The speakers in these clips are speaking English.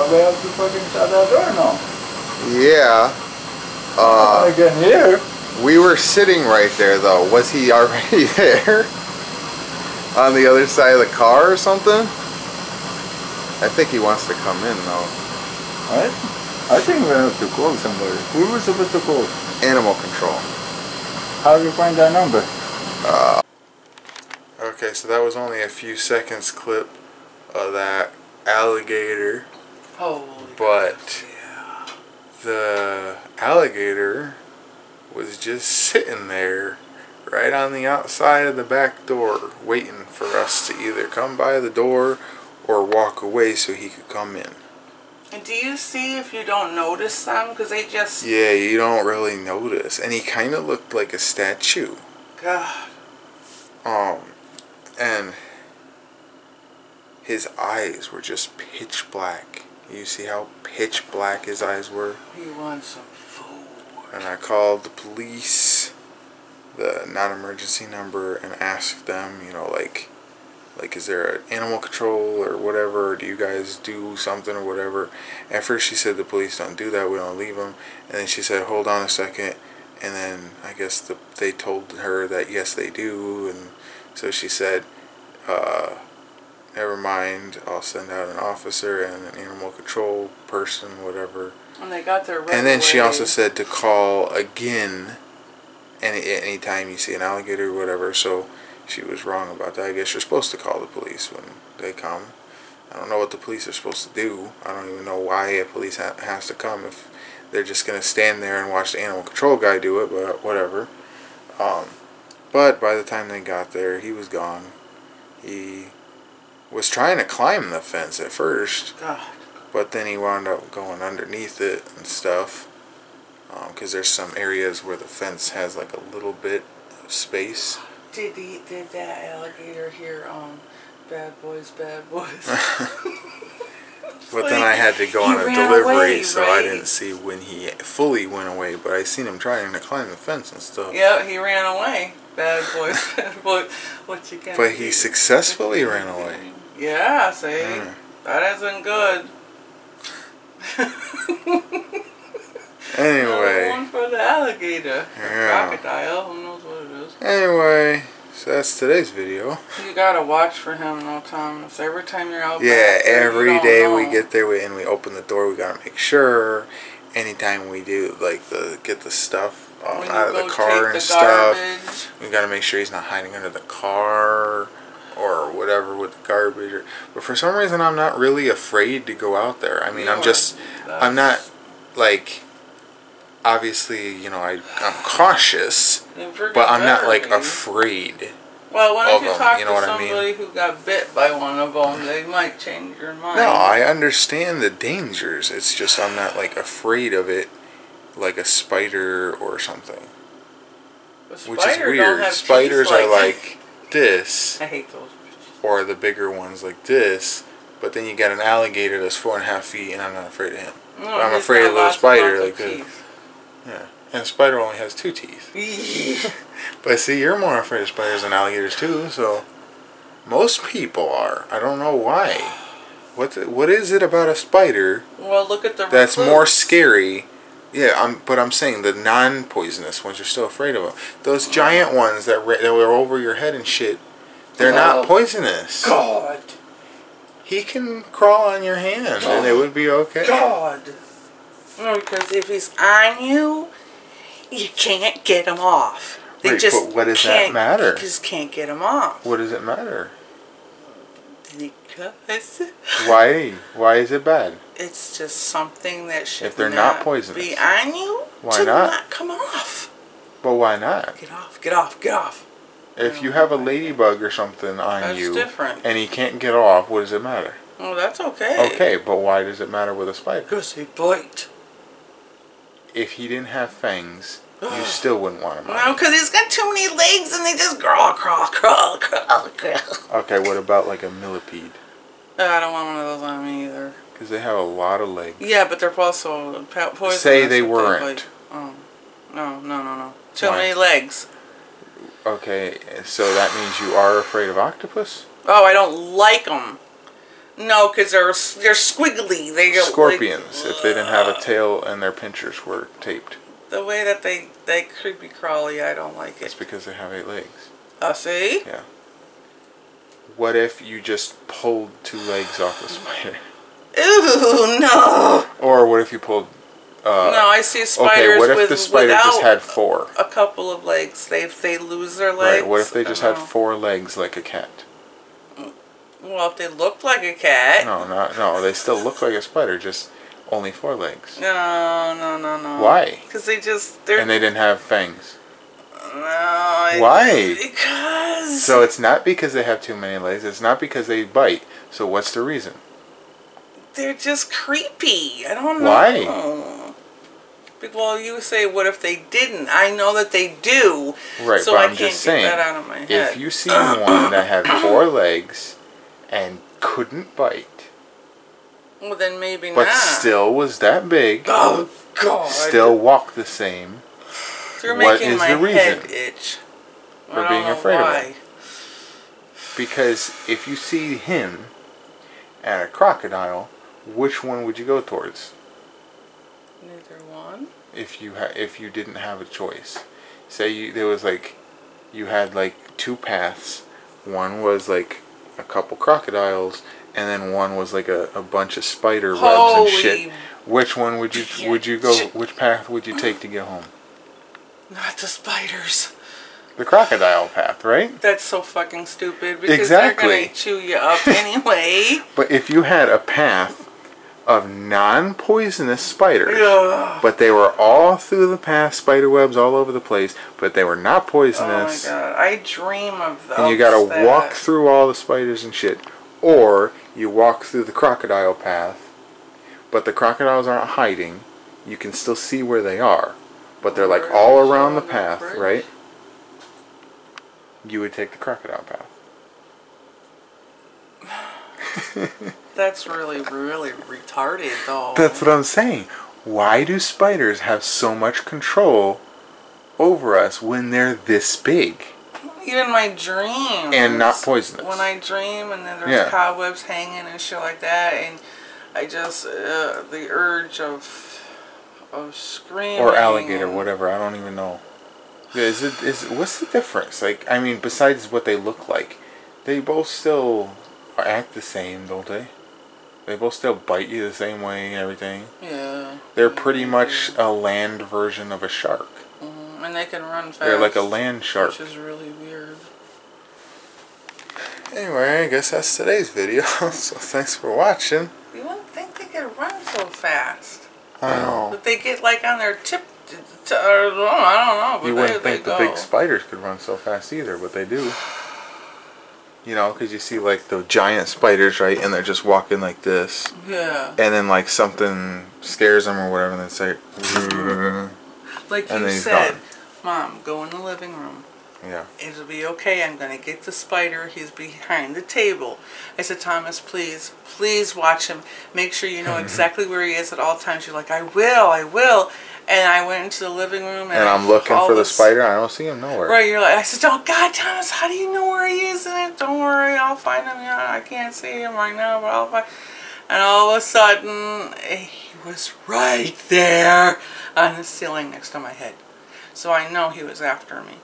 probably have to fucking shut that door now. Yeah. I get here. We were sitting right there though. Was he already there? On the other side of the car or something? I think he wants to come in though. Right? I think we have to call somebody. Who were supposed to call? Animal control. How do you find that number? Okay, so that was only a few seconds clip of that alligator. Holy but yeah. The alligator was just sitting there right on the outside of the back door waiting for us to either come by the door or walk away so he could come in. And do you see if you don't notice them? Because they just... Yeah, you don't really notice. And he kind of looked like a statue. God. And his eyes were just pitch black. You see how pitch black his eyes were? He wants some food. And I called the police, the non-emergency number, and asked them, you know, like is there an animal control or whatever, or do you guys do something or whatever? At first she said the police don't do that, we don't leave them. And then she said, hold on a second. And then I guess they told her that yes they do. And so she said, never mind, I'll send out an officer and an animal control person, whatever. And they got their right And then she away. also said to call again anytime you see an alligator or whatever. So she was wrong about that. I guess you're supposed to call the police when they come. I don't know what the police are supposed to do. I don't even know why a police has to come if they're just going to stand there and watch the animal control guy do it, but whatever. But by the time they got there, he was gone. He was trying to climb the fence at first, God. but then he wound up going underneath it and stuff. Because there's some areas where the fence has like a little bit of space. Did that alligator hear Bad Boys, Bad Boys? But then I had to go on a ran delivery, away, so right? I didn't see when he fully went away. But I seen him trying to climb the fence and stuff. Yeah, he ran away. Bad Boys, Bad Boys. What you got? But he successfully ran away. Yeah, see? That isn't good. Anyway. One for the alligator. Yeah. Crocodile, who knows what it is. Anyway, so that's today's video. You gotta watch for him, no time. So every time you're out Yeah, back there, every day we get there and we open the door, we gotta make sure. Anytime we do, like, get the stuff out of the car and stuff, we gotta make sure he's not hiding under the car or whatever with the garbage. But for some reason, I'm not really afraid to go out there. I mean, I'm not, like, obviously, you know, I'm cautious, but I'm not, like, afraid. Well, why don't you talk you know to what I mean? somebody who got bit by one of them? They might change your mind. No, I understand the dangers. It's just I'm not, like, afraid of it like a spider or something. Which is weird. Spiders are like this. I hate those. Or the bigger ones like this. But then you got an alligator that's 4.5 feet and I'm not afraid of him. No, but I'm afraid of a little spider like this. Yeah. And a spider only has 2 teeth. But see, you're more afraid of spiders than alligators too, so most people are. I don't know why. What is it about a spider? Well, look at the that's more scary. Yeah, but I'm saying the non-poisonous ones, you're still afraid of them. Those giant ones that were over your head and shit, they're not poisonous. God. He can crawl on your hand and it would be okay. God. No, because if he's on you, you can't get him off. Wait, but what does that matter? You just can't get him off. What does it matter? Because... Why? Why is it bad? It's just something that should if they're not poisonous. Be on you. Why not come off? But why not? Get off! Get off! Get off! If you have a ladybug or something on you, different. And he can't get off, what does it matter? Oh, that's okay. Okay, but why does it matter with a spider? Because he bite. If he didn't have fangs, you still wouldn't want him. No, because he's got too many legs and they just crawl, crawl, crawl, crawl, crawl. Okay, what about like a millipede? I don't want one of those on me either. Because they have a lot of legs. Yeah, but they're also poisonous. Say they weren't. Oh, no. Too many legs. Okay, so that means you are afraid of octopus? Oh, I don't like them. No, because they're squiggly. They go Scorpions, like, if they didn't have a tail and their pinchers were taped. The way that they creepy crawly, I don't like It's it. because they have 8 legs. See? Yeah. What if you just pulled 2 legs off the spider? Ew, no. Or what if you pulled... no, I see spiders okay, what if the spider just had 4? A couple of legs. If they lose their legs. Right, what if they just had 4 legs like a cat? Well, if they looked like a cat. No, they still look like a spider, just only 4 legs. No. Why? Because they're... And they didn't have fangs. No. Why? Because... So it's not because they have too many legs, it's not because they bite. So what's the reason? They're just creepy. I don't know. Why? Well, you say, what if they didn't? I know that they do. Right, so but I I'm can't just get saying, that out of my head. if you see one that had 4 legs and couldn't bite, well, then maybe but not. still was that big, Oh, God. still walked the same, You're what making is my the reason head itch. for being afraid of him? Because if you see him and a crocodile, which one would you go towards? Neither one. If you didn't have a choice, say you had like 2 paths. One was like a couple crocodiles, and then one was like a bunch of spider webs and shit. Which one would you go? Which path would you take to get home? Not the spiders. The crocodile path, right? That's so fucking stupid because Exactly. they're gonna chew you up anyway. But if you had a path of non-poisonous spiders, Ugh. but they were all through the path, spider webs all over the place, but they were not poisonous. Oh my God, I dream of those. And you gotta walk through all the spiders and shit. Or you walk through the crocodile path, but the crocodiles aren't hiding. You can still see where they are, but they're like all around the path, right? You would take the crocodile path. That's really, really retarded, though. That's what I'm saying. Why do spiders have so much control over us when they're this big? Even my dreams. And not poisonous. When I dream and then there's cobwebs hanging and shit like that, and I just, the urge of screaming. Or alligator, whatever, I don't even know. What's the difference? Like, I mean, besides what they look like, they both still act the same, don't they? They both still bite you the same way and everything. Yeah. They're pretty much a land version of a shark. Mm-hmm. And they can run fast. They're like a land shark. Which is really weird. Anyway, I guess that's today's video. So thanks for watching. You wouldn't think they could run so fast. I know. But they get like on their tip. I don't know. But You wouldn't think they the big spiders could run so fast either, but they do. You know, because you see like the giant spiders, right? And they're just walking like this. Yeah. And then like something scares them or whatever, and they say, like and you then said, gone. Mom, go in the living room. Yeah. It'll be okay. I'm going to get the spider. He's behind the table. I said, Thomas, please watch him. Make sure you know exactly where he is at all times. She's like, I will. And I went into the living room and I'm looking for the spider. I don't see him nowhere. Right, you're like, I said, oh God, Thomas, how do you know where he is? And don't worry, I'll find him. Yeah, I can't see him right now, but I'll find. And all of a sudden, he was right there on the ceiling next to my head. So I know he was after me.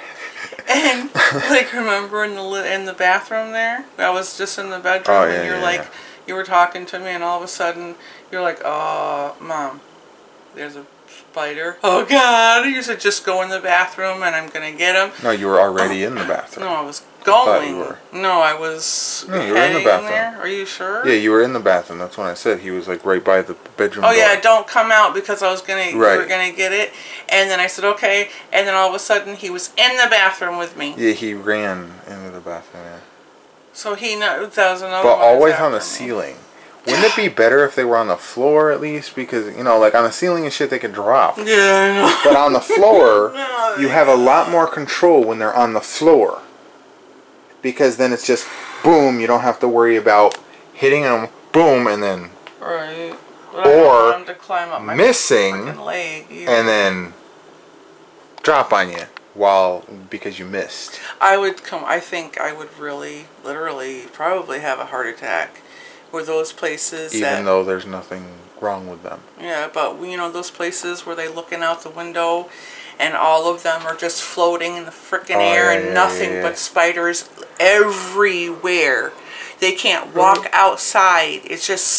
And like, remember in the bathroom there? I was just in the bedroom, and you're you were talking to me, and all of a sudden you're like, oh, Mom, there's a spider. Oh God! You said just go in the bathroom, and I'm gonna get him. No, you were already in the bathroom. No, I was going. I thought you were. No, I was. No, you were in the bathroom. There. Are you sure? Yeah, you were in the bathroom. That's when I said he was like right by the bedroom door. Oh yeah, don't come out because I was gonna. Right. You were gonna get it, and then I said okay, and then all of a sudden he was in the bathroom with me. Yeah, he ran into the bathroom. Yeah. So he knows that was another. But one always on the me. ceiling. Wouldn't it be better if they were on the floor at least? Because, you know, like on the ceiling and shit, they could drop. Yeah, I know. But on the floor, you have a lot more control when they're on the floor. Because then it's just, boom, you don't have to worry about hitting them, boom, and then... Right. But or I to climb up my missing, leg and then drop on you because you missed. I think I would really, literally, probably have a heart attack. Were those places even though there's nothing wrong with them. Yeah, but you know those places where they looking out the window and all of them are just floating in the frickin' air and nothing but spiders everywhere. They can't walk outside. It's just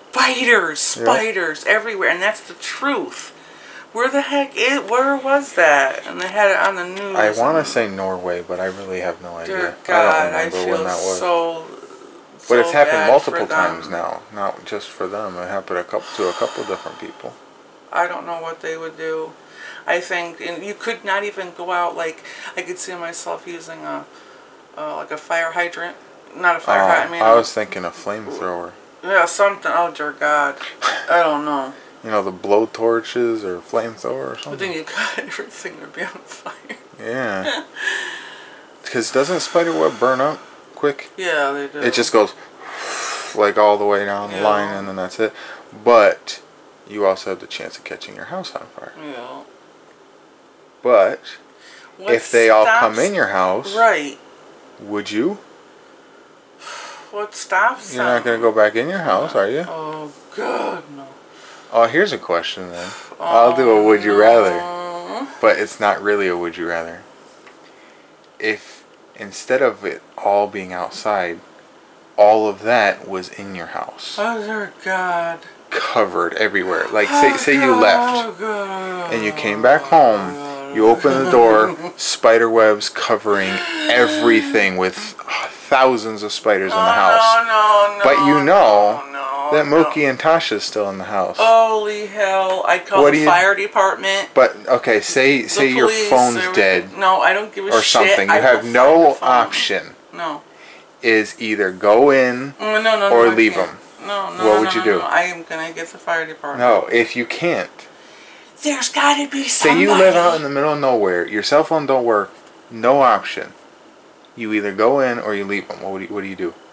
spiders everywhere, and that's the truth. Where the heck where was that? And they had it on the news. I want to say Norway, but I really have no idea. Dear God, I don't remember when that was. So but it's happened multiple times now, not just for them. It happened to a couple different people. I don't know what they would do. I think you could not even go out. Like I could see myself using like a fire hydrant, not a fire hydrant. I mean, I was thinking a flamethrower. Yeah, something. Oh dear God, I don't know. You know, the blow torches or flamethrower or something. But then you got everything would be on fire. Yeah. Because doesn't spider web burn up quick? Yeah, they do. It just goes like all the way down the line, and then that's it. But you also have the chance of catching your house on fire. Yeah. But if they all come in your house, right? Would you? What stops You're not going to go back in your house, are you? Oh God, no. Oh, here's a question then. I'll do a would you rather. But it's not really a would you rather. If instead of it all being outside, all of that was in your house. Oh dear God. Covered everywhere. Like say you left and you came back home, you open the door, spider webs covering everything with thousands of spiders in the house. No, but you know that Mookie and Tasha's still in the house. Holy hell. I'd call the fire department. But, okay, say your phone's dead. No, I don't give a shit. Or something. You have no option. No. Is either go in or leave them. No. What would you do? I am going to get the fire department. No, if you can't. There's got to be somebody. Say you live out in the middle of nowhere. Your cell phone don't work. No option. You either go in or you leave them. What do you do?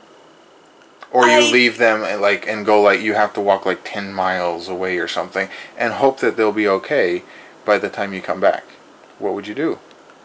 Or you leave them and go you have to walk 10 miles away or something and hope that they'll be okay by the time you come back. What would you do?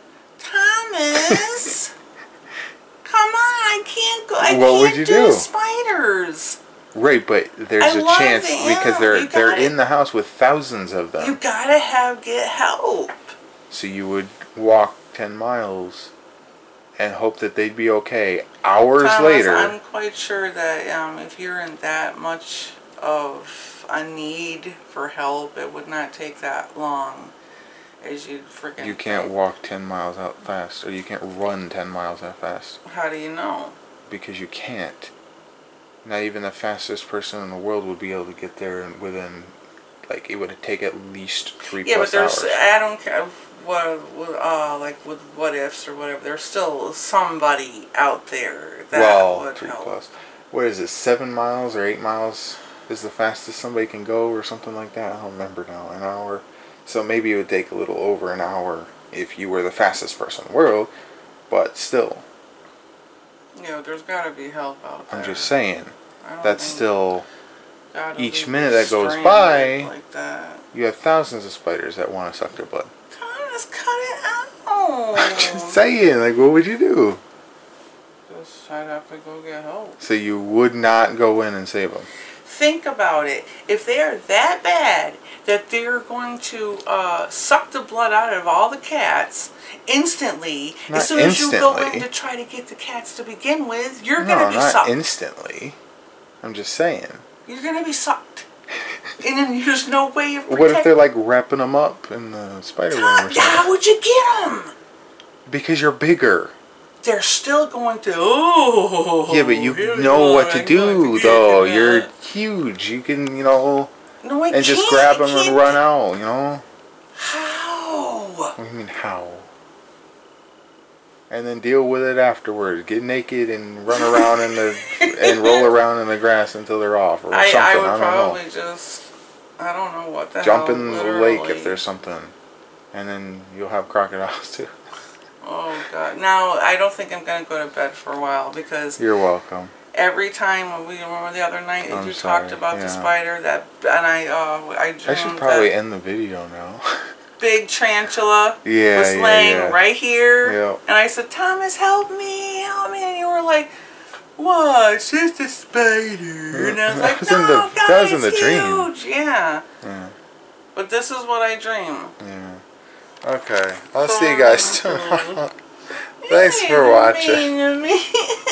Thomas, come on! I can't go. I can't do spiders. Right, but there's a chance because they're in the house with thousands of them. You gotta get help. So you would walk 10 miles. And hope that they'd be okay. Hours later. I'm quite sure that if you're in that much of a need for help, it would not take that long as you'd freaking. You can't walk 10 miles out fast, or you can't run 10 miles that fast. How do you know? Because you can't. Not even the fastest person in the world would be able to get there within, it would take at least 3+ hours. Yeah, but I don't care. With what ifs or whatever, there's still somebody out there that would 3+. What is it? 7 miles or 8 miles is the fastest somebody can go, or something like that. I don't remember now. An hour. So maybe it would take a little over an hour if you were the fastest person in the world, but still. Yeah, there's got to be help out there. I'm just saying. That's still. Each minute that goes by, you have thousands of spiders that want to suck their blood. Just cut it out. I'm just saying, what would you do? I'd have to go get help. So you would not go in and save them? Think about it. If they are that bad that they're going to suck the blood out of all the cats instantly, as soon as you go in to try to get the cats to begin with, you're going to be sucked. Not instantly. I'm just saying. You're going to be sucked. And then there's no way of protecting. What if they're wrapping them up in the spider web or something? How would you get them? Because you're bigger. They're still going to. Yeah, but you know what to do, though. You're huge. You can, just grab them and run out, How? What do you mean, how? And then deal with it afterwards. Get naked and run around and roll around in the grass until they're off, or something. I would probably just. I don't know what the hell. Jump in the lake if there's something. And then you'll have crocodiles too. Oh God. Now, I don't think I'm going to go to bed for a while because... You're welcome. Every time, when we remember the other night that you talked about the spider, and I should probably end the video now. Big tarantula was laying right here. Yep. And I said, Thomas, help me. And you were like, "What? It's just a spider." And I was like, "No, guys, that was in the it's dream. huge." Yeah. Yeah. But this is what I dream. Yeah. Okay. I'll see you guys tomorrow. Thanks for watching. Me.